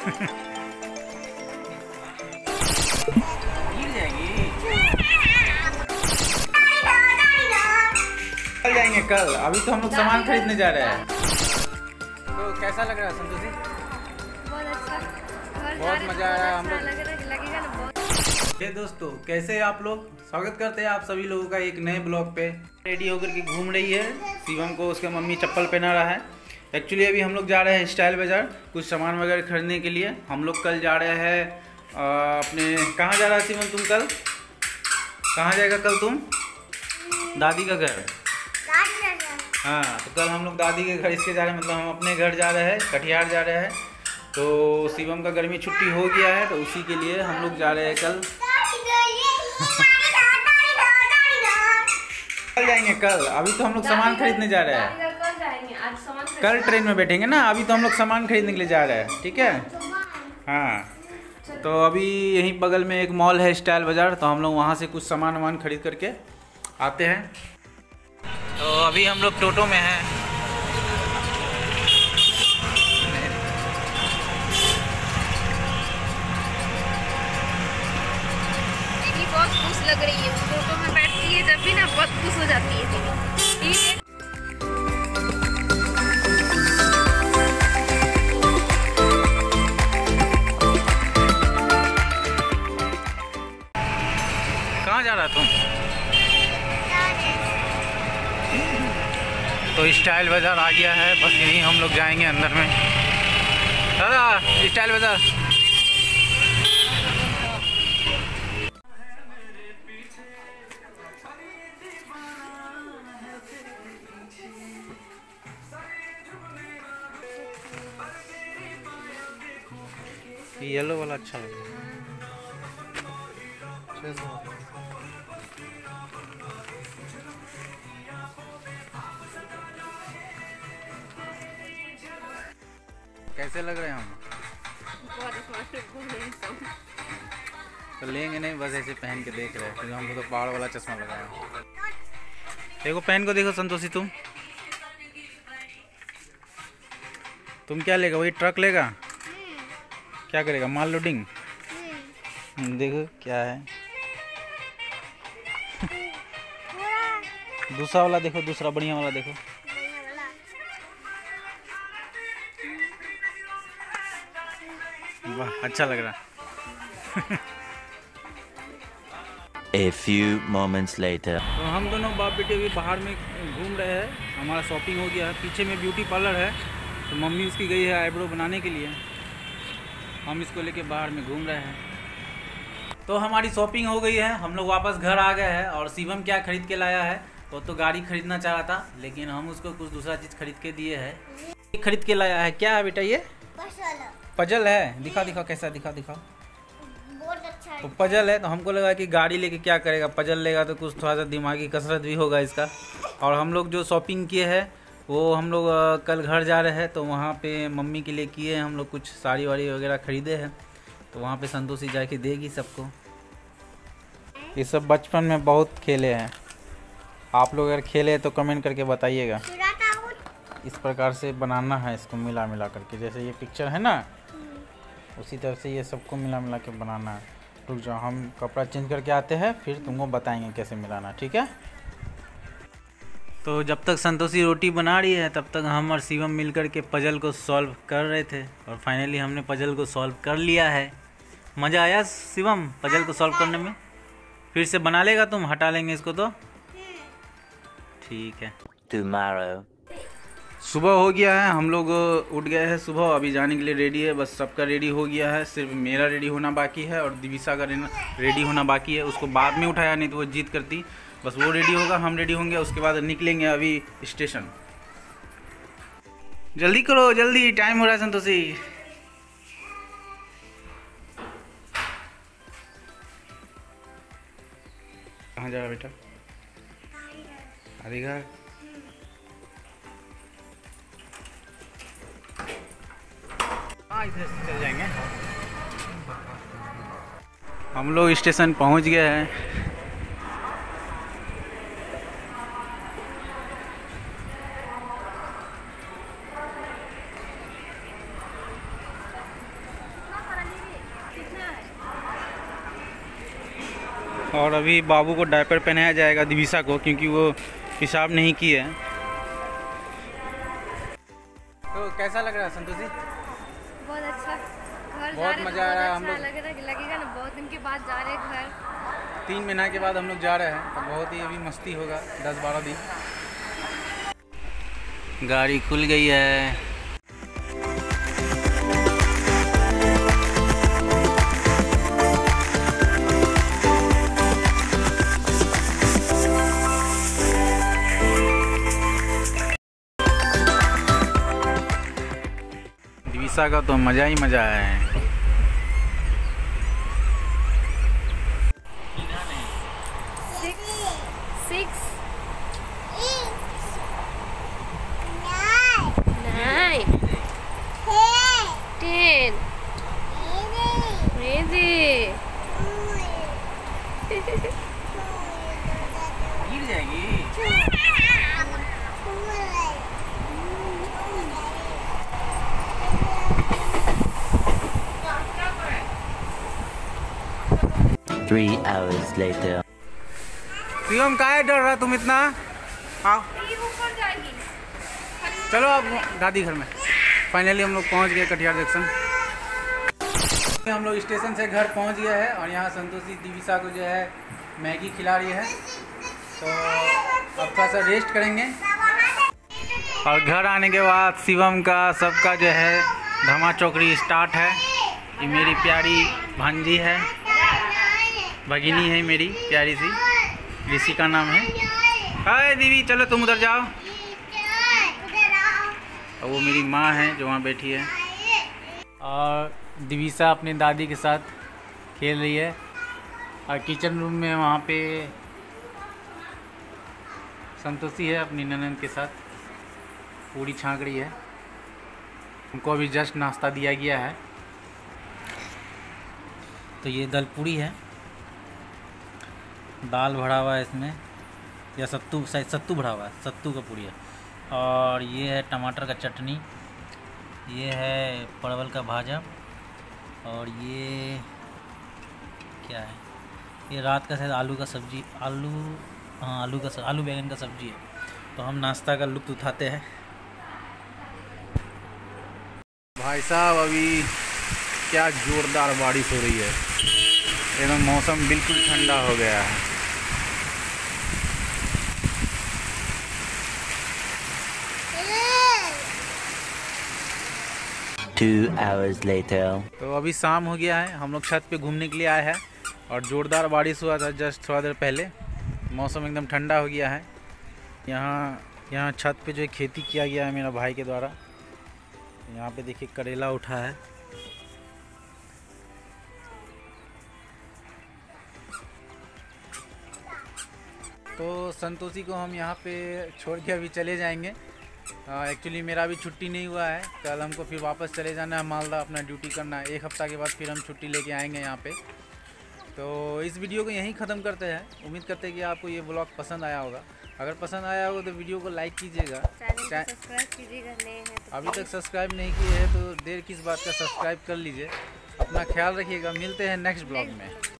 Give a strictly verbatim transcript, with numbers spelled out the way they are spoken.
गिर जाएगी। कल जाएंगे कल, अभी तो हम लोग सामान खरीदने जा रहे हैं। तो कैसा लग रहा है संतोषी? बहुत अच्छा, बहुत मजा आया हम लोग। लगेगा ना बहुत। ये दोस्तों कैसे हैं आप लोग? स्वागत करते हैं आप सभी लोगों का एक नए ब्लॉग पे। रेडी होकर के घूम रही है शिवम को उसके मम्मी चप्पल पहना रहा है। एक्चुअली अभी हम लोग जा रहे हैं स्टाइल बाज़ार कुछ सामान वगैरह खरीदने के लिए। हम लोग कल जा रहे हैं अपने, कहाँ जा रहा है शिवम तुम कल? कहाँ जाएगा कल तुम? दादी का घर। हाँ, तो कल हम लोग दादी के घर इसके जा रहे हैं, मतलब हम अपने घर जा रहे हैं, कटिहार जा रहे हैं। तो शिवम का गर्मी छुट्टी हो गया है तो उसी के लिए हम लोग जा रहे हैं कल। कल जाएंगे कल, अभी तो हम लोग सामान खरीदने जा रहे हैं। कल जाएंगे, आज सामान कल ट्रेन में बैठेंगे ना, अभी तो हम लोग सामान खरीदने के लिए जा रहे हैं, ठीक है। हाँ, तो अभी यहीं बगल में एक मॉल है स्टाइल बाज़ार, तो हम लोग वहाँ से कुछ सामान वामान खरीद करके आते हैं। तो अभी हम लोग टोटो में हैं। दीदी बहुत खुश लग रही है, टोटो में बैठती है जब भी ना बहुत खुश हो जाती है दीदी। ठीक है, कहाँ जा रहा तुम? तो स्टाइल बाज़ार आ गया है, बस यहीं हम लोग जाएंगे अंदर में। दादा स्टाइल बाज़ार। येलो वाला अच्छा लग रहा है। कैसे लग रहे हैं हम? बहुत स्मार्ट। तो लेंगे नहीं, बस ऐसे पहन के देख रहे हैं क्योंकि हमको तो पहाड़ वाला चश्मा लगाया है। देखो पहन को देखो संतोषी, तुम तुम क्या लेगा? वही ट्रक लेगा? क्या करेगा? माल लोडिंग। देखो क्या है। दूसरा वाला देखो, दूसरा बढ़िया वाला देखो। वाह अच्छा लग रहा। A few moments later. तो हम दोनों बाप बेटे भी बाहर में घूम रहे हैं। हमारा शॉपिंग हो गया है, पीछे में ब्यूटी पार्लर है तो मम्मी उसकी गई है आईब्रो बनाने के लिए। हम इसको लेके बाहर में घूम रहे हैं। तो हमारी शॉपिंग हो गई है, हम लोग वापस घर आ गए हैं। और शिवम क्या खरीद के लाया है? वो तो गाड़ी खरीदना चाह रहा था लेकिन हम उसको कुछ दूसरा चीज़ खरीद के दिए है। खरीद के लाया है, क्या है बेटा ये? पजल है। दिखा दिखा कैसा, दिखा दिखा। बहुत अच्छा है। तो पजल है तो हमको लगा कि गाड़ी लेके क्या करेगा, पजल लेगा तो कुछ थोड़ा सा दिमागी कसरत भी होगा इसका। और हम लोग जो शॉपिंग किए हैं वो हम लोग कल घर जा रहे हैं तो वहाँ पे मम्मी के लिए किए हैं हम लोग, कुछ साड़ी वाड़ी वगैरह खरीदे हैं तो वहाँ पे संतोषी जाके देगी सबको। ये सब बचपन में बहुत खेले हैं, आप लोग अगर खेले तो कमेंट करके बताइएगा। इस प्रकार से बनाना है इसको मिला मिला करके, जैसे ये पिक्चर है ना उसी तरह से ये सबको मिला मिला के बनाना है। रुक जाओ, हम कपड़ा चेंज करके आते हैं फिर तुमको बताएंगे कैसे मिलाना, ठीक है। तो जब तक संतोषी रोटी बना रही है तब तक हम और शिवम मिल कर के पजल को सॉल्व कर रहे थे और फाइनली हमने पजल को सॉल्व कर लिया है। मज़ा आया शिवम पजल को सॉल्व करने में? फिर से बना लेगा तुम? हटा लेंगे इसको तो ठीक है। Tomorrow. सुबह हो गया है, हम लोग उठ गए हैं सुबह, अभी जाने के लिए रेडी है। बस सबका रेडी हो गया है, सिर्फ मेरा रेडी होना बाकी है और दिविशा का रेडी होना बाकी है। उसको बाद में उठाया नहीं तो वो जिद करती। बस वो रेडी होगा, हम रेडी होंगे, उसके बाद निकलेंगे अभी स्टेशन। जल्दी करो जल्दी, टाइम हो रहा है संतोषी। कहाँ जा रहा बेटा? दादी घर। हाँ इधर से चल जाएंगे। हम लोग स्टेशन पहुंच गए हैं। और अभी बाबू को डायपर पहनाया जाएगा दिविसा को, क्योंकि वो पेशाब नहीं की है। तो कैसा लग रहा है संतोषी? बहुत अच्छा, घर बहुत मज़ा आ रहा है। हम लोग लग रहा लगेगा ना, बहुत दिन के बाद जा रहे हैं घर। तीन महीना के बाद हम लोग जा रहे हैं, तो बहुत ही अभी मस्ती होगा दस बारह दिन। गाड़ी खुल गई है। दिविसा का तो मज़ा ही मज़ा है। Six, nine, ten, ready. गिर जाएगी। Three hours later. शिवम काहे डर रहा तुम इतना? आओ ऊपर जाएगी। चलो अब दादी घर में। फाइनली हम लोग पहुंच गए कटिहार जंक्शन। हम लोग स्टेशन से घर पहुंच गए हैं और यहाँ संतोषी दिविसा को जो है मैगी खिला रही है। तो अब थोड़ा सा रेस्ट करेंगे और घर आने के बाद शिवम का सबका जो है धमा चौकड़ी स्टार्ट है। ये मेरी प्यारी भांजी है, भगिनी है मेरी प्यारी सी, ऋषि का नाम है। हाय दीदी, चलो तुम उधर जाओ। और वो मेरी माँ है जो वहाँ बैठी है। और दिविसा अपनी दादी के साथ खेल रही है। और किचन रूम में वहाँ पे संतोषी है अपनी ननद के साथ, पूरी छाँक रही है। उनको अभी जस्ट नाश्ता दिया गया है। तो ये दाल पूरी है, दाल भरा हुआ है इसमें, या सत्तू, शायद सत्तू भरा हुआ है, सत्तू का पूरी है। और ये है टमाटर का चटनी, ये है परवल का भाजा, और ये क्या है, ये रात का शायद आलू का सब्जी, आलू हाँ आलू का आलू बैंगन का सब्जी है। तो हम नाश्ता का लुत्फ़ उठाते हैं। भाई साहब अभी क्या जोरदार बारिश हो रही है, एकदम मौसम बिल्कुल ठंडा हो गया है। Two hours later. तो अभी शाम हो गया है, हम लोग छत पे घूमने के लिए आए हैं और ज़ोरदार बारिश हुआ था जस्ट थोड़ा देर पहले। मौसम एकदम ठंडा हो गया है। यहाँ यहाँ छत पे जो खेती किया गया है मेरा भाई के द्वारा। यहाँ पे देखिए करेला उठा है। तो संतोषी को हम यहाँ पे छोड़ के अभी चले जाएंगे। एक्चुअली मेरा भी छुट्टी नहीं हुआ है, कल हमको फिर वापस चले जाना है मालदा, अपना ड्यूटी करना है। एक हफ्ता के बाद फिर हम छुट्टी लेके आएंगे यहाँ पे। तो इस वीडियो को यहीं ख़त्म करते हैं। उम्मीद करते हैं कि आपको ये ब्लॉग पसंद आया होगा। अगर पसंद आया होगा तो वीडियो को लाइक कीजिएगा, चैनल को सब्सक्राइब कीजिएगा, नए हैं तो अभी तक सब्सक्राइब नहीं किए हैं तो देर किस बात का, सब्सक्राइब कर लीजिए। अपना ख्याल रखिएगा, मिलते हैं नेक्स्ट ब्लॉग में।